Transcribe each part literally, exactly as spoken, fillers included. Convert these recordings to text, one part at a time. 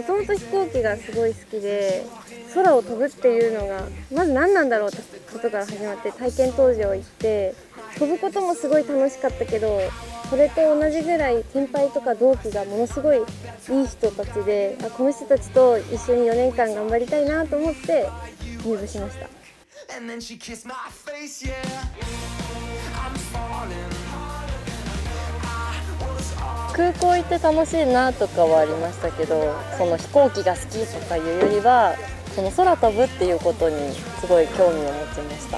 ともと飛行機がすごい好きで、空を飛ぶっていうのがまず何なんだろうってことから始まって、体験搭乗行って飛ぶこともすごい楽しかったけど、それと同じぐらい先輩とか同期がものすごいいい人たちで、あこの人たちと一緒によねんかん頑張りたいなと思って入部しました。空港行って楽しいなとかはありましたけど、その飛行機が好きとかいうよりは、その空飛ぶっていうことにすごい興味を持ちました。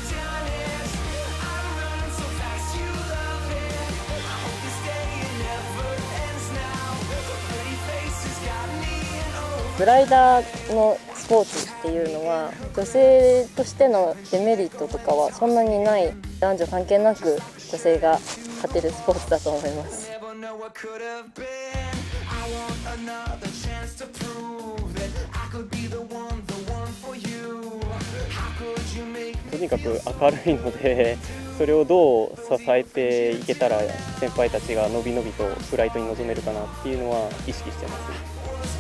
グライダーのスポーツっていうのは女性としてのデメリットとかはそんなにない、男女関係なく女性が勝てるスポーツだと思います。 とにかく明るいので、それをどう支えていけたら先輩たちがのびのびとフライトに臨めるかなっていうのは意識してます。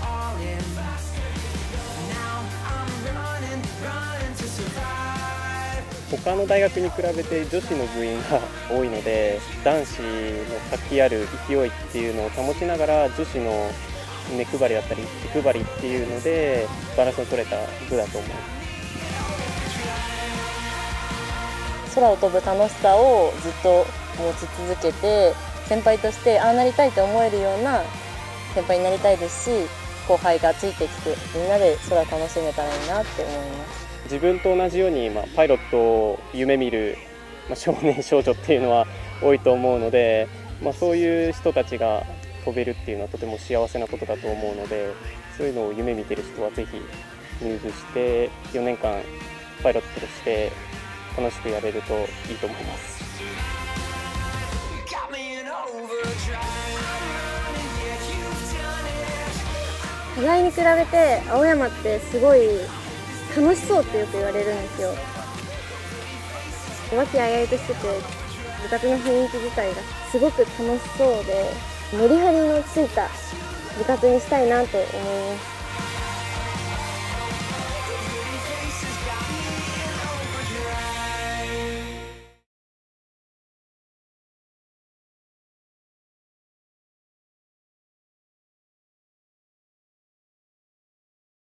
他の大学に比べて女子の部員が多いので、男子の活気ある勢いっていうのを保ちながら女子の目配りだったり気配りっていうのでバランスの取れた部だと思います。 空を飛ぶ楽しさをずっと持ち続けて、先輩としてああなりたいと思えるような先輩になりたいですし、後輩がついてきてみんなで空を楽しめたらいいなって思います。 自分と同じように、まあ、パイロットを夢見る、まあ、少年少女っていうのは多いと思うので、まあ、そういう人たちが飛べるっていうのはとても幸せなことだと思うので、そういうのを夢見てる人はぜひ入部してよねんかんパイロットとして楽しくやれるといいと思います。 課題に比べて青山ってすごい楽しそうってよく言われるんですよ。和気あいあいとしてて、部活の雰囲気自体がすごく楽しそうで、メリハリのついた部活にしたいなと思います。